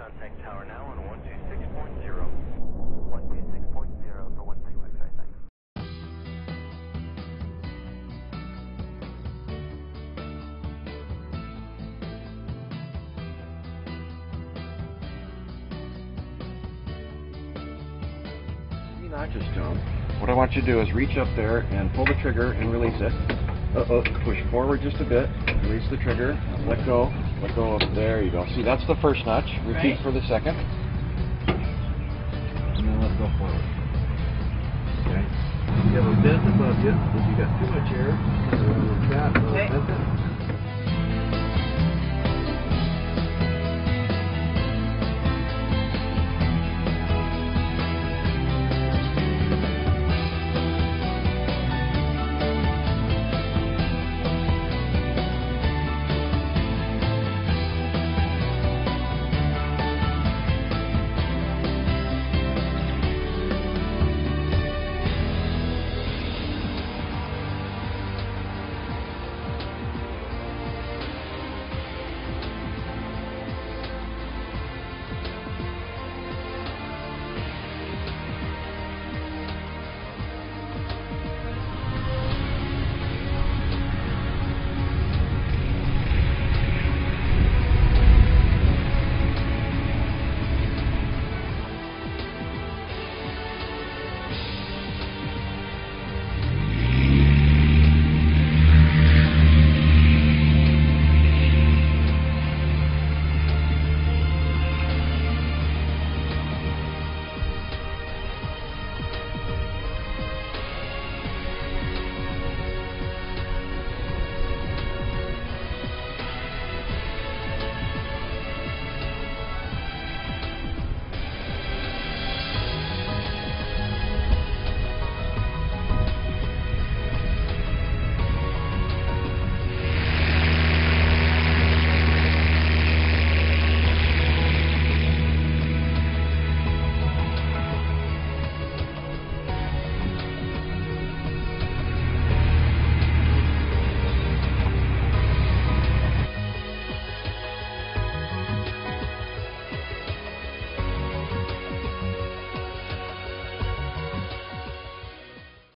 contact tower now on 126.0. 126.0 for 1 big X-ray, thanks. Notches to them. What I want you to do is reach up there and pull the trigger and release it. Push forward just a bit, release the trigger, let go of, there you go. See, that's the first notch. Repeat for the second. And then let go forward. Okay. You have a bend above you, if you got too much air, kind of around the cap, bend it.